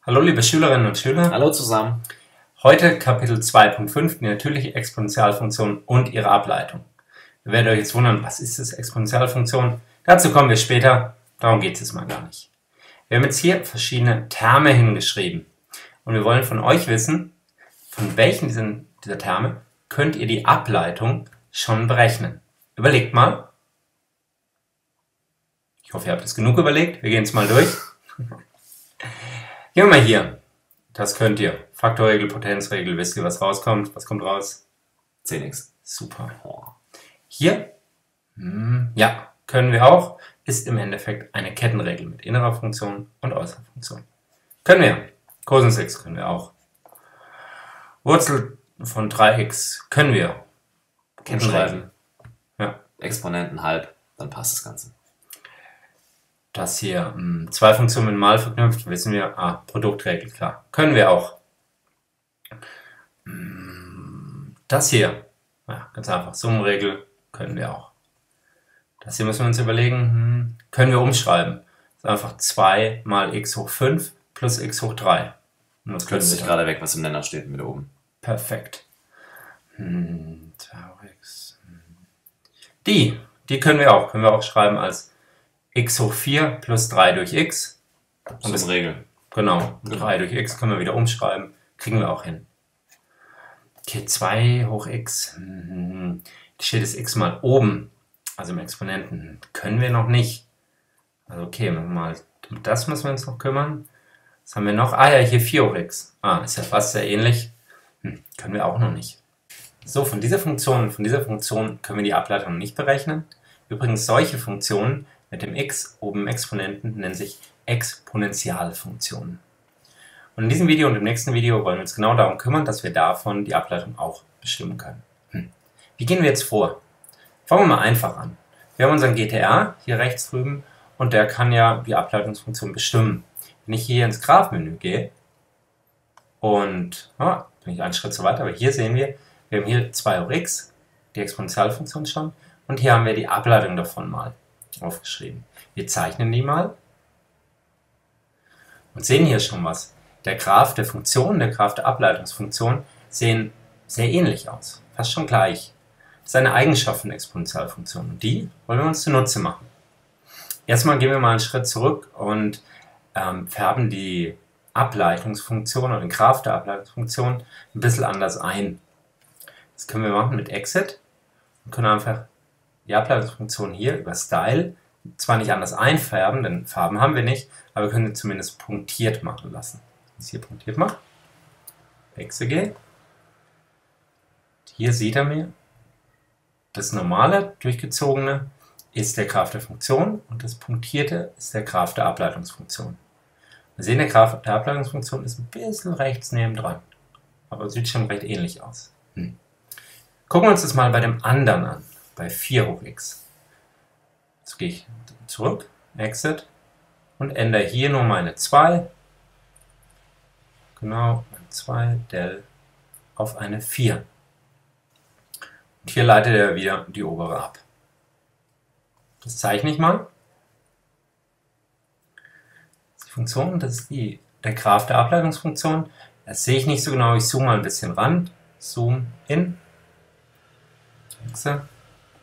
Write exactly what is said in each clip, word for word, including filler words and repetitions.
Hallo liebe Schülerinnen und Schüler. Hallo zusammen. Heute Kapitel zwei Punkt fünf, die natürliche Exponentialfunktion und ihre Ableitung. Ihr werdet euch jetzt wundern, was ist das Exponentialfunktion? Dazu kommen wir später, darum geht es jetzt mal gar nicht. Wir haben jetzt hier verschiedene Terme hingeschrieben und wir wollen von euch wissen, von welchen diesen, dieser Terme könnt ihr die Ableitung schon berechnen. Überlegt mal. Ich hoffe, ihr habt es genug überlegt. Wir gehen es mal durch. Gehen wir mal hier. Das könnt ihr. Faktorregel, Potenzregel, wisst ihr, was rauskommt? Was kommt raus? zehn x. Super. Hier, hm, ja, können wir auch. Ist im Endeffekt eine Kettenregel mit innerer Funktion und äußerer Funktion. Können wir. Cosinus x können wir auch. Wurzel von drei x können wir. Kettenregel. Ja. Exponenten halb, dann passt das Ganze. Das hier, mh, zwei Funktionen mit mal verknüpft, wissen wir, ah, Produktregel, klar. Können wir auch. Das hier, ja, ganz einfach, Summenregel, können wir auch. Das hier müssen wir uns überlegen, hm, können wir umschreiben. Das ist einfach zwei mal x hoch fünf plus x hoch drei. Und das Kürzt sich gerade weg, was im Nenner steht, mit oben. Perfekt. Hm, x. Die, die können wir auch, können wir auch schreiben als x hoch vier plus drei durch x. Und das Regel. Genau, drei durch x können wir wieder umschreiben. Kriegen wir auch hin. Okay, zwei hoch x. Hier steht das x mal oben, also im Exponenten. Können wir noch nicht. Also okay, mal, um das müssen wir uns noch kümmern. Was haben wir noch? Ah ja, hier vier hoch x. Ah, ist ja fast sehr ähnlich. Hm, können wir auch noch nicht. So, von dieser Funktion, von dieser Funktion können wir die Ableitung nicht berechnen. Übrigens, solche Funktionen mit dem x oben im Exponenten nennen sich Exponentialfunktionen. Und in diesem Video und im nächsten Video wollen wir uns genau darum kümmern, dass wir davon die Ableitung auch bestimmen können. Hm. Wie gehen wir jetzt vor? Fangen wir mal einfach an. Wir haben unseren G T R hier rechts drüben und der kann ja die Ableitungsfunktion bestimmen. Wenn ich hier ins Graph-Menü gehe und, oh, bin ich einen Schritt zu weit, aber hier sehen wir, wir haben hier zwei hoch x, die Exponentialfunktion schon, und hier haben wir die Ableitung davon mal aufgeschrieben. Wir zeichnen die mal und sehen hier schon was. Der Graph der Funktion, der Graph der Ableitungsfunktion sehen sehr ähnlich aus, fast schon gleich. Das ist eine Eigenschaft von Exponentialfunktion und die wollen wir uns zunutze machen. Erstmal gehen wir mal einen Schritt zurück und ähm, färben die Ableitungsfunktion oder den Graph der Ableitungsfunktion ein bisschen anders ein. Das können wir machen mit Exit und können einfach die Ableitungsfunktion hier über Style zwar nicht anders einfärben, denn Farben haben wir nicht, aber wir können sie zumindest punktiert machen lassen. Wenn ich es hier punktiert mache, Wechsel gehe, hier sieht er mir, das normale, durchgezogene ist der Graph der Funktion und das punktierte ist der Graph der Ableitungsfunktion. Wir sehen, der Graph der Ableitungsfunktion ist ein bisschen rechts nebendran, aber sieht schon recht ähnlich aus. Hm. Gucken wir uns das mal bei dem anderen an. Bei vier hoch x. Jetzt gehe ich zurück, Exit und ändere hier nur meine zwei, genau, zwei del auf eine vier. Und hier leitet er wieder die obere ab. Das zeichne ich mal. Die Funktion, das ist die, der Graph der Ableitungsfunktion. Das sehe ich nicht so genau, ich zoome mal ein bisschen ran. Zoom in. Exit.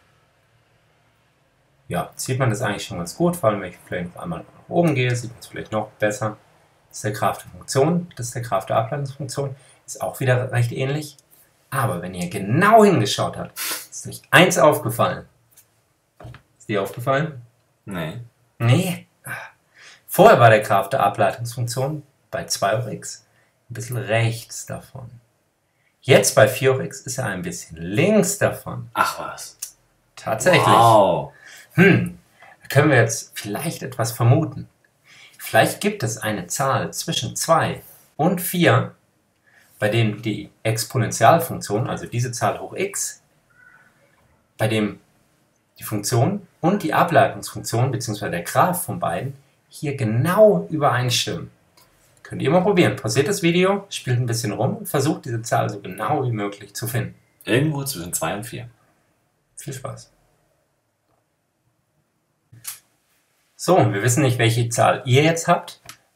Ja, sieht man das eigentlich schon ganz gut, vor allem wenn ich vielleicht noch einmal nach oben gehe, sieht man es vielleicht noch besser. Das ist der Graph der Funktion, das ist der Graph der Ableitungsfunktion, ist auch wieder recht ähnlich. Aber wenn ihr genau hingeschaut habt, ist euch eins aufgefallen. Ist dir aufgefallen? Nee. Nee. Vorher war der Graph der Ableitungsfunktion bei zwei hoch x ein bisschen rechts davon. Jetzt bei vier hoch x ist er ein bisschen links davon. Ach was. Tatsächlich. Wow. Hm, da können wir jetzt vielleicht etwas vermuten. Vielleicht gibt es eine Zahl zwischen zwei und vier, bei dem die Exponentialfunktion, also diese Zahl hoch x, bei dem die Funktion und die Ableitungsfunktion bzw. der Graph von beiden hier genau übereinstimmen. Könnt ihr mal probieren. Pausiert das Video, spielt ein bisschen rum und versucht diese Zahl so genau wie möglich zu finden. Irgendwo zwischen zwei und vier. Viel Spaß. So, wir wissen nicht, welche Zahl ihr jetzt habt.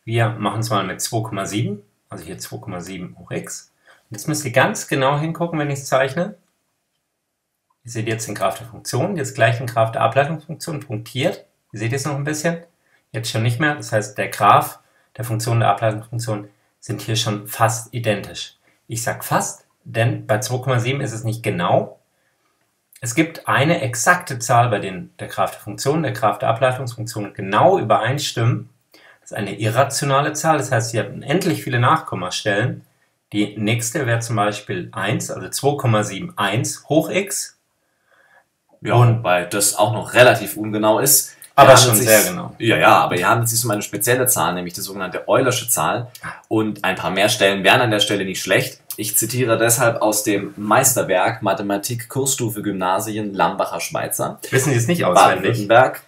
Wir machen es mal mit zwei Komma sieben, also hier zwei Komma sieben hoch x. Und jetzt müsst ihr ganz genau hingucken, wenn ich es zeichne. Ihr seht jetzt den Graph der Funktion, jetzt gleich den Graph der Ableitungsfunktion punktiert. Ihr seht jetzt noch ein bisschen, jetzt schon nicht mehr. Das heißt, der Graph der Funktion der Ableitungsfunktion sind hier schon fast identisch. Ich sage fast, denn bei zwei Komma sieben ist es nicht genau. Es gibt eine exakte Zahl, bei der der Graph der Funktion, der Graph der Ableitungsfunktion genau übereinstimmen. Das ist eine irrationale Zahl, das heißt, ihr habt unendlich viele Nachkommastellen. Die nächste wäre zum Beispiel eins, also zwei Komma sieben eins hoch x. Ja, und weil das auch noch relativ ungenau ist. Aber schon sehr genau. Ja, ja, aber hier handelt es sich um eine spezielle Zahl, nämlich die sogenannte Eulersche Zahl. Und ein paar mehr Stellen wären an der Stelle nicht schlecht. Ich zitiere deshalb aus dem Meisterwerk Mathematik Kursstufe Gymnasien Lambacher Schweizer. Wissen Sie es nicht auswendig? Baden-Württemberg.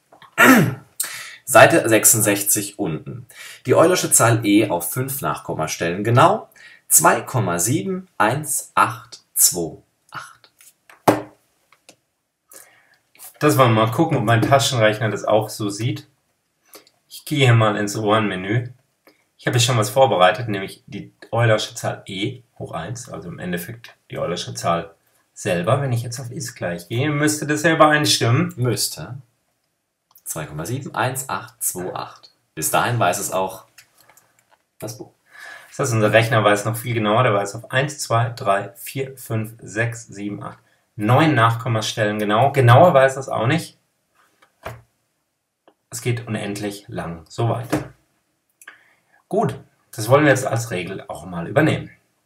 Seite sechsundsechzig unten. Die Eulersche Zahl e auf fünf Nachkommastellen genau zwei Komma sieben eins acht zwei acht. Das wollen wir mal gucken, ob mein Taschenrechner das auch so sieht. Ich gehe hier mal ins Ohrenmenü. Ich habe hier schon was vorbereitet, nämlich die Eulersche Zahl e hoch eins, also im Endeffekt die Eulersche Zahl selber. Wenn ich jetzt auf ist gleich gehe, müsste das ja übereinstimmen. Müsste. zwei Komma sieben eins acht zwei acht. Bis dahin weiß es auch das Buch. Das heißt, unser Rechner weiß noch viel genauer. Der weiß auf eins, zwei, drei, vier, fünf, sechs, sieben, acht, neun Nachkommastellen genau. Genauer weiß das auch nicht. Es geht unendlich lang so weiter. Gut, das wollen wir jetzt als Regel auch mal übernehmen.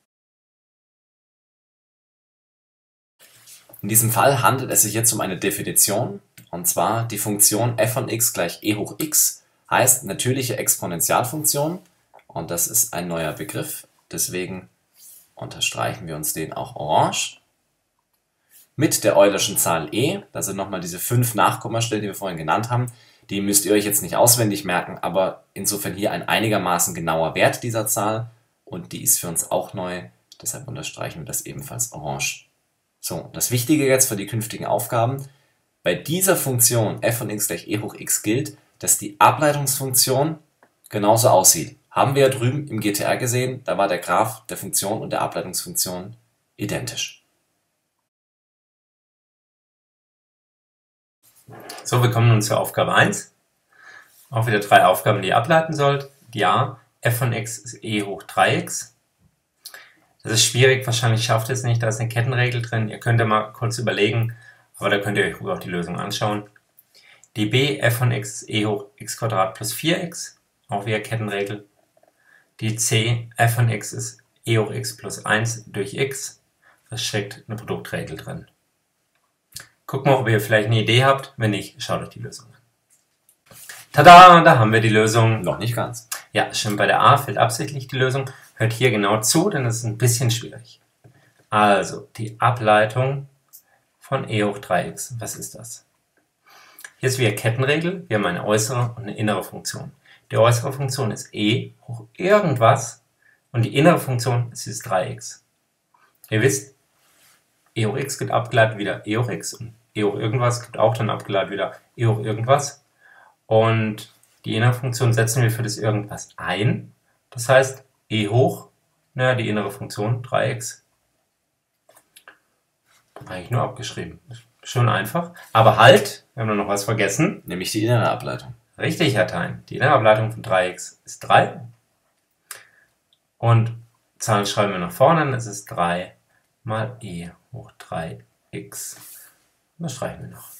In diesem Fall handelt es sich jetzt um eine Definition, und zwar die Funktion f von x gleich e hoch x heißt natürliche Exponentialfunktion, und das ist ein neuer Begriff, deswegen unterstreichen wir uns den auch orange. Mit der Eulerschen Zahl e, das sind nochmal diese fünf Nachkommastellen, die wir vorhin genannt haben, die müsst ihr euch jetzt nicht auswendig merken, aber insofern hier ein einigermaßen genauer Wert dieser Zahl, und die ist für uns auch neu, deshalb unterstreichen wir das ebenfalls orange. So, das Wichtige jetzt für die künftigen Aufgaben: Bei dieser Funktion f von x gleich e hoch x gilt, dass die Ableitungsfunktion genauso aussieht. Haben wir ja drüben im G T R gesehen, da war der Graph der Funktion und der Ableitungsfunktion identisch. So, wir kommen nun zur Aufgabe eins. Auch wieder drei Aufgaben, die ihr ableiten sollt. Ja, f von x ist e hoch drei x. Das ist schwierig, wahrscheinlich schafft ihr es nicht, da ist eine Kettenregel drin. Ihr könnt ja mal kurz überlegen, aber da könnt ihr euch auch die Lösung anschauen. Die b, f von x ist e hoch x Quadrat plus vier x, auch wieder Kettenregel. Die c, f von x ist e hoch x plus eins durch x, da steckt eine Produktregel drin. Guckt mal, ob ihr vielleicht eine Idee habt, wenn nicht, schaut euch die Lösung an. Tada, da haben wir die Lösung. Noch nicht ganz. Ja, schon bei der a fehlt absichtlich die Lösung. Hört hier genau zu, denn es ist ein bisschen schwierig. Also, die Ableitung von e hoch drei x. Was ist das? Hier ist wieder Kettenregel. Wir haben eine äußere und eine innere Funktion. Die äußere Funktion ist e hoch irgendwas und die innere Funktion ist dieses drei x. Ihr wisst, e hoch x gibt abgeleitet wieder e hoch x und e hoch irgendwas gibt auch dann abgeleitet wieder e hoch irgendwas. Und die innere Funktion setzen wir für das irgendwas ein. Das heißt, e hoch, naja, die innere Funktion, drei x. Eigentlich nur abgeschrieben. Schon einfach. Aber halt, wir haben noch was vergessen. Nämlich die innere Ableitung. Richtig, Herr Thein. Die innere Ableitung von drei x ist drei. Und Zahlen schreiben wir nach vorne, das ist drei mal e hoch drei x. Und das streichen wir noch.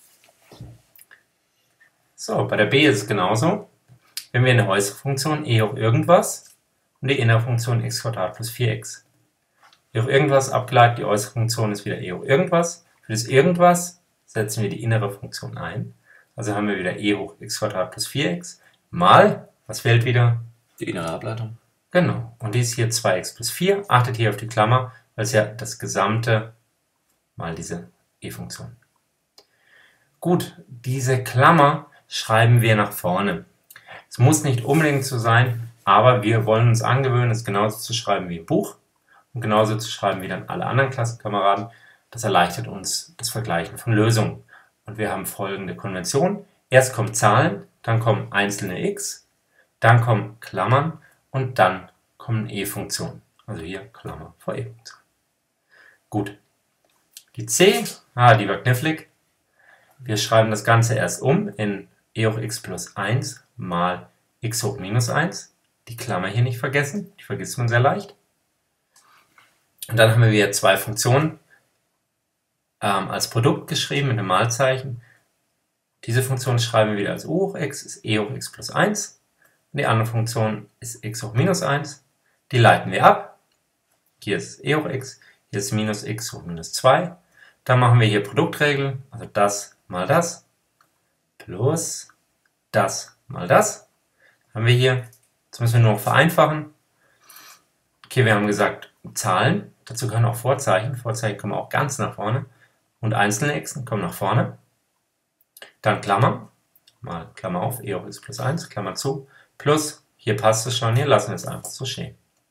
So, bei der b ist es genauso. Wir haben wir eine äußere Funktion e hoch irgendwas und die innere Funktion x Quadrat plus vier x. E hoch irgendwas abgeleitet, die äußere Funktion ist wieder e hoch irgendwas. Für das irgendwas setzen wir die innere Funktion ein. Also haben wir wieder e hoch x Quadrat plus vier x mal, was fehlt wieder? Die innere Ableitung. Genau, und die ist hier zwei x plus vier. Achtet hier auf die Klammer, weil es ja das gesamte mal diese e-Funktion. Gut, diese Klammer schreiben wir nach vorne. Es muss nicht unbedingt so sein, aber wir wollen uns angewöhnen, es genauso zu schreiben wie im Buch und genauso zu schreiben wie dann alle anderen Klassenkameraden. Das erleichtert uns das Vergleichen von Lösungen. Und wir haben folgende Konvention. Erst kommen Zahlen, dann kommen einzelne x. dann kommen Klammern und dann kommen E-Funktionen. Also hier Klammer vor E-Funktion. Gut. Die C, ah, die war knifflig. Wir schreiben das Ganze erst um in e hoch x plus eins mal x hoch minus eins. Die Klammer hier nicht vergessen, die vergisst man sehr leicht. Und dann haben wir wieder zwei Funktionen ähm, als Produkt geschrieben mit einem Malzeichen. Diese Funktion schreiben wir wieder als u hoch x, ist e hoch x plus eins. Und die andere Funktion ist x hoch minus eins. Die leiten wir ab. Hier ist e hoch x, hier ist minus x hoch minus zwei. Dann machen wir hier Produktregel, also das mal das, plus das mal das. Haben wir hier, jetzt müssen wir nur noch vereinfachen. Okay, wir haben gesagt Zahlen, dazu gehören auch Vorzeichen. Vorzeichen kommen auch ganz nach vorne. Und einzelne xen kommen nach vorne. Dann Klammern, mal Klammer auf, e hoch x plus eins, Klammer zu, plus, hier passt es schon, hier lassen wir es einfach so stehen.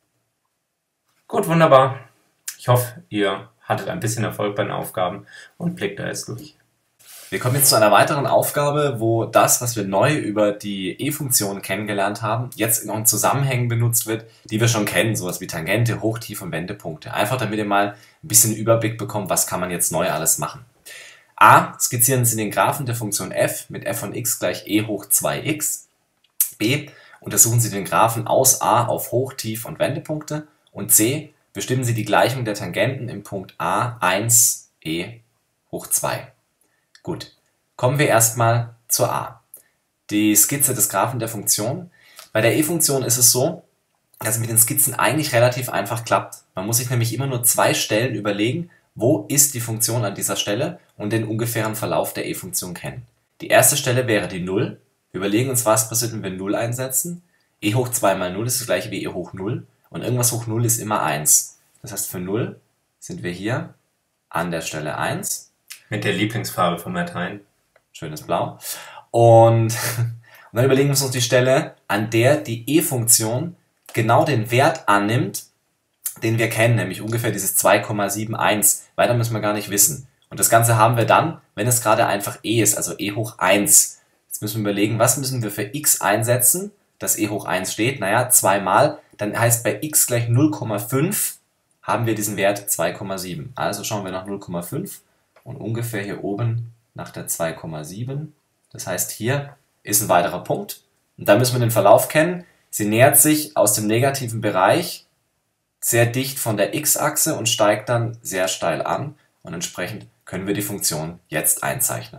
Gut, wunderbar. Ich hoffe, ihr hattet ein bisschen Erfolg bei den Aufgaben und blickt da jetzt durch. Wir kommen jetzt zu einer weiteren Aufgabe, wo das, was wir neu über die E-Funktion kennengelernt haben, jetzt noch in Zusammenhängen benutzt wird, die wir schon kennen, sowas wie Tangente, Hoch-, Tief- und Wendepunkte. Einfach damit ihr mal ein bisschen Überblick bekommt, was kann man jetzt neu alles machen. A. Skizzieren Sie den Graphen der Funktion f mit f von x gleich e hoch zwei x. B. Untersuchen Sie den Graphen aus A auf Hoch-, Tief- und Wendepunkte. Und C. Bestimmen Sie die Gleichung der Tangenten im Punkt A eins e hoch zwei. Gut, kommen wir erstmal zur A. Die Skizze des Graphen der Funktion. Bei der E-Funktion ist es so, dass es mit den Skizzen eigentlich relativ einfach klappt. Man muss sich nämlich immer nur zwei Stellen überlegen, wo ist die Funktion an dieser Stelle und den ungefähren Verlauf der E-Funktion kennen. Die erste Stelle wäre die null. Wir überlegen uns, was passiert, wenn wir null einsetzen. E hoch zwei mal null ist das gleiche wie e hoch null und irgendwas hoch null ist immer eins. Das heißt, für null sind wir hier an der Stelle eins. Mit der Lieblingsfarbe von Matt Hein. Schönes Blau. Und, und dann überlegen wir uns noch die Stelle, an der die E-Funktion genau den Wert annimmt, den wir kennen, nämlich ungefähr dieses zwei Komma sieben eins. Weiter müssen wir gar nicht wissen. Und das Ganze haben wir dann, wenn es gerade einfach e ist, also e hoch eins. Jetzt müssen wir überlegen, was müssen wir für x einsetzen, dass e hoch eins steht. Naja, zweimal. Dann heißt bei x gleich null Komma fünf haben wir diesen Wert zwei Komma sieben. Also schauen wir nach null Komma fünf und ungefähr hier oben nach der zwei Komma sieben. Das heißt, hier ist ein weiterer Punkt. Und da müssen wir den Verlauf kennen. Sie nähert sich aus dem negativen Bereich sehr dicht von der x-Achse und steigt dann sehr steil an. Und entsprechend können wir die Funktion jetzt einzeichnen.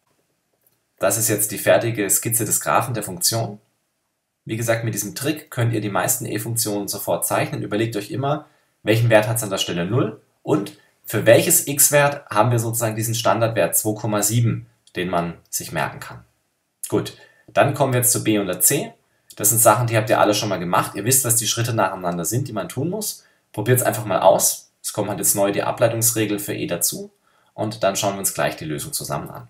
Das ist jetzt die fertige Skizze des Graphen der Funktion. Wie gesagt, mit diesem Trick könnt ihr die meisten E-Funktionen sofort zeichnen. Überlegt euch immer, welchen Wert hat es an der Stelle null und für welches x-Wert haben wir sozusagen diesen Standardwert zwei Komma sieben, den man sich merken kann. Gut, dann kommen wir jetzt zu B und der C. Das sind Sachen, die habt ihr alle schon mal gemacht. Ihr wisst, was die Schritte nacheinander sind, die man tun muss. Probiert es einfach mal aus. Es kommt halt jetzt neu die Ableitungsregel für E dazu. Und dann schauen wir uns gleich die Lösung zusammen an.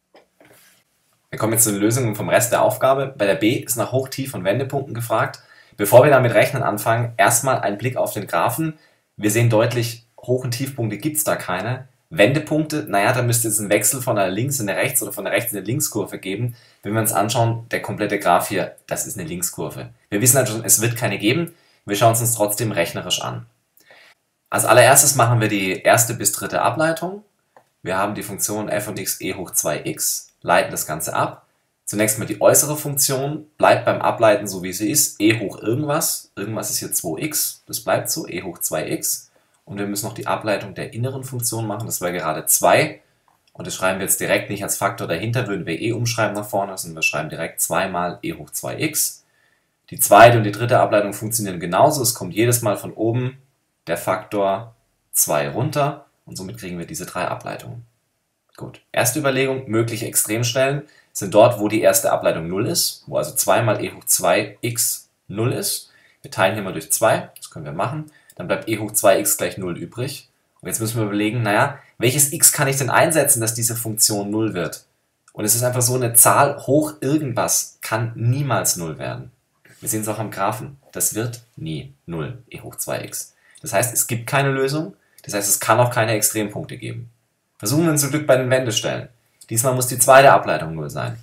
Wir kommen jetzt zu den Lösungen vom Rest der Aufgabe. Bei der B ist nach Hoch-, Tief- und Wendepunkten gefragt. Bevor wir damit rechnen anfangen, erstmal ein Blick auf den Graphen. Wir sehen deutlich, Hoch- und Tiefpunkte gibt es da keine. Wendepunkte, naja, da müsste es einen Wechsel von der Links- in eine Rechts- oder von der Rechts- in eine Linkskurve geben. Wenn wir uns anschauen, der komplette Graph hier, das ist eine Linkskurve. Wir wissen halt schon, es wird keine geben. Wir schauen es uns trotzdem rechnerisch an. Als allererstes machen wir die erste bis dritte Ableitung. Wir haben die Funktion f von x e hoch zwei x, leiten das Ganze ab. Zunächst mal die äußere Funktion, bleibt beim Ableiten so wie sie ist, e hoch irgendwas. Irgendwas ist hier zwei x, das bleibt so, e hoch zwei x. Und wir müssen noch die Ableitung der inneren Funktion machen, das war gerade zwei. Und das schreiben wir jetzt direkt nicht als Faktor dahinter, würden wir eh umschreiben nach vorne, sondern wir schreiben direkt zwei mal e hoch zwei x. Die zweite und die dritte Ableitung funktionieren genauso, es kommt jedes Mal von oben der Faktor zwei runter und somit kriegen wir diese drei Ableitungen. Gut, erste Überlegung, mögliche Extremstellen sind dort, wo die erste Ableitung null ist, wo also zwei mal e hoch zwei x null ist. Wir teilen hier mal durch zwei, das können wir machen. Dann bleibt e hoch zwei x gleich null übrig. Und jetzt müssen wir überlegen, naja, welches x kann ich denn einsetzen, dass diese Funktion null wird? Und es ist einfach so, eine Zahl hoch irgendwas kann niemals null werden. Wir sehen es auch am Graphen. Das wird nie null, e hoch zwei x. Das heißt, es gibt keine Lösung. Das heißt, es kann auch keine Extrempunkte geben. Versuchen wir uns zum Glück bei den Wendestellen. Diesmal muss die zweite Ableitung null sein.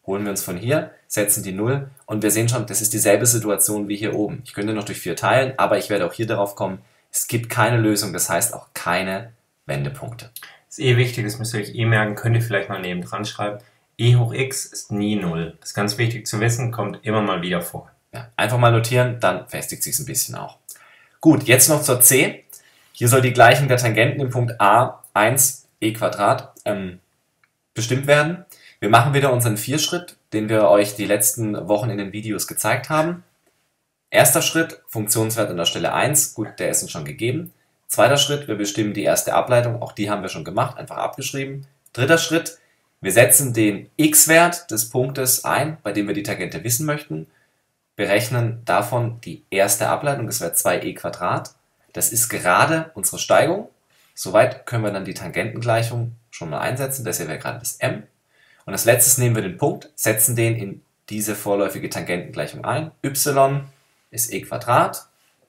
holen wir uns von hier, setzen die null und wir sehen schon, das ist dieselbe Situation wie hier oben. Ich könnte noch durch vier teilen, aber ich werde auch hier darauf kommen, es gibt keine Lösung, das heißt auch keine Wendepunkte. Das ist eh wichtig, das müsst ihr euch eh merken, könnt ihr vielleicht mal neben dran schreiben. E hoch x ist nie null. Das ist ganz wichtig zu wissen, kommt immer mal wieder vor. Ja, einfach mal notieren, dann festigt sich es ein bisschen auch. Gut, jetzt noch zur C. Hier soll die Gleichung der Tangenten im Punkt a eins e Quadrat ähm, bestimmt werden. Wir machen wieder unseren Vierschritt, den wir euch die letzten Wochen in den Videos gezeigt haben. Erster Schritt, Funktionswert an der Stelle eins, gut, der ist uns schon gegeben. Zweiter Schritt, wir bestimmen die erste Ableitung, auch die haben wir schon gemacht, einfach abgeschrieben. Dritter Schritt, wir setzen den x-Wert des Punktes ein, bei dem wir die Tangente wissen möchten, berechnen davon die erste Ableitung, das wäre zwei e Quadrat. Das ist gerade unsere Steigung. Soweit können wir dann die Tangentengleichung schon mal einsetzen, das hier wäre gerade das m. Und als letztes nehmen wir den Punkt, setzen den in diese vorläufige Tangentengleichung ein. Y ist e Quadrat,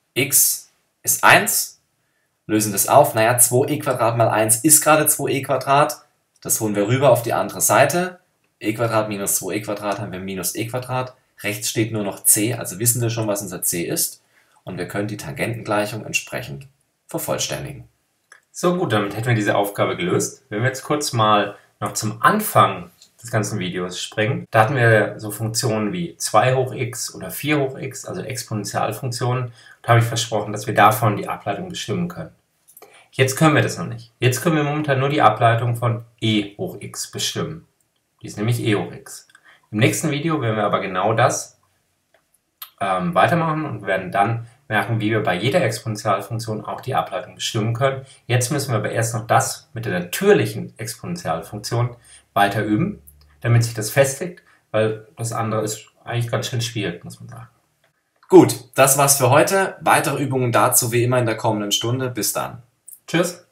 x ist eins, lösen das auf, naja, zwei e Quadrat mal eins ist gerade zwei e Quadrat, das holen wir rüber auf die andere Seite, e Quadrat minus zwei e Quadrat haben wir minus e Quadrat, rechts steht nur noch c, also wissen wir schon, was unser c ist und wir können die Tangentengleichung entsprechend vervollständigen. So gut, damit hätten wir diese Aufgabe gelöst. Wenn wir jetzt kurz mal noch zum Anfang des ganzen Videos springen, da hatten wir so Funktionen wie zwei hoch x oder vier hoch x, also Exponentialfunktionen. Da habe ich versprochen, dass wir davon die Ableitung bestimmen können. Jetzt können wir das noch nicht. Jetzt können wir momentan nur die Ableitung von e hoch x bestimmen. Die ist nämlich e hoch x. Im nächsten Video werden wir aber genau das ähm, weitermachen und werden dann merken, wie wir bei jeder Exponentialfunktion auch die Ableitung bestimmen können. Jetzt müssen wir aber erst noch das mit der natürlichen Exponentialfunktion weiter üben, damit sich das festigt, weil das andere ist eigentlich ganz schön schwierig, muss man sagen. Gut, das war's für heute. Weitere Übungen dazu wie immer in der kommenden Stunde. Bis dann. Tschüss.